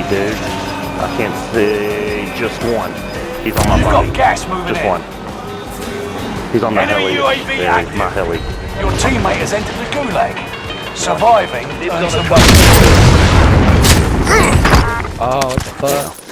dude. I can't see just one. He's on my You've body. got gas moving Just in. one. He's on the Enemy heli. UAV There, active. my heli. Your teammate has entered the gulag. Surviving earns them. Oh, what the fuck?